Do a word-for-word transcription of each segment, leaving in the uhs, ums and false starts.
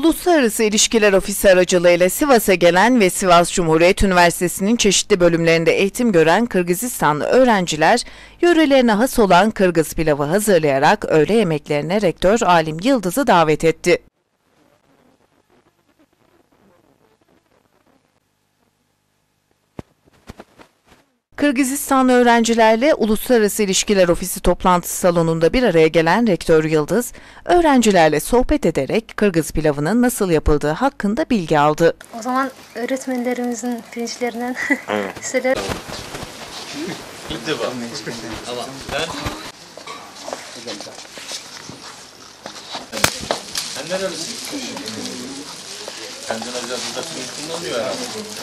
Uluslararası İlişkiler Ofisi aracılığıyla Sivas'a gelen ve Sivas Cumhuriyet Üniversitesi'nin çeşitli bölümlerinde eğitim gören Kırgızistanlı öğrenciler, yörelerine has olan Kırgız pilavı hazırlayarak öğle yemeklerine Rektör Alim Yıldız'ı davet etti. Kırgızistanlı öğrencilerle Uluslararası İlişkiler Ofisi toplantısı salonunda bir araya gelen Rektör Yıldız, öğrencilerle sohbet ederek Kırgız pilavının nasıl yapıldığı hakkında bilgi aldı. O zaman öğretmenlerimizin pirinçlerinden evet. hisseler. İlk defa. Ama ben... Sen nerelisin? Kendin hocam burada pirinç kullanıyor herhalde.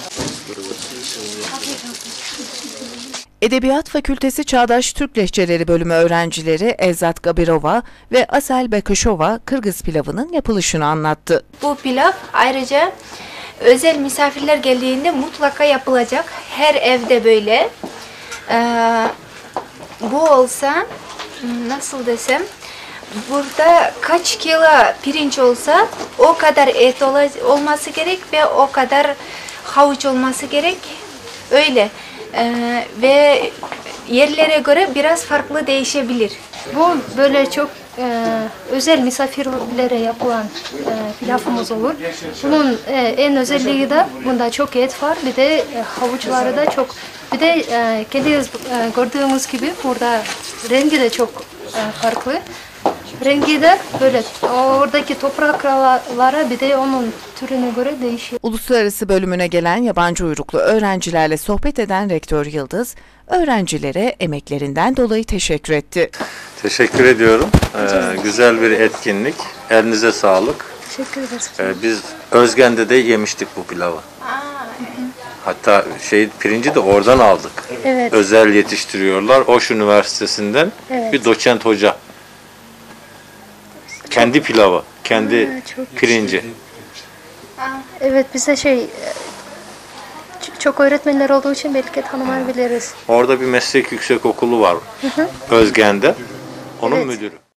Edebiyat Fakültesi Çağdaş Türk Lehçeleri Bölümü öğrencileri Ezat Gabirova ve Asel Bekışova Kırgız pilavının yapılışını anlattı. Bu pilav ayrıca özel misafirler geldiğinde mutlaka yapılacak. Her evde böyle. Ee, bu olsa nasıl desem, burada kaç kilo pirinç olsa o kadar et olması gerek ve o kadar havuç olması gerek. Öyle. Ee, ve yerlere göre biraz farklı değişebilir. Bu böyle çok e, özel misafirlere yapılan e, pilavımız olur. Bunun e, en özelliği de bunda çok et var. Bir de e, havuçları da çok. Bir de e, kendiniz e, gördüğünüz gibi burada rengi de çok e, farklı. Rengi de böyle oradaki topraklara bir de onun türüne göre değişiyor. Uluslararası bölümüne gelen yabancı uyruklu öğrencilerle sohbet eden Rektör Yıldız, öğrencilere emeklerinden dolayı teşekkür etti. Teşekkür ediyorum. Ee, güzel bir etkinlik. Elinize sağlık. Teşekkür ederiz. Ee, biz Özgen'de de yemiştik bu pilavı. Hatta şey pirinci de oradan aldık. Evet. Özel yetiştiriyorlar. Oş Üniversitesi'nden Evet. bir doçent hoca. Kendi pilavı, kendi Ha, çok pirinci. Evet, bize şey çok öğretmenler olduğu için belki tanımayabiliriz. Orada bir meslek yüksekokulu var. Özgen'de. Onun Evet. müdürü.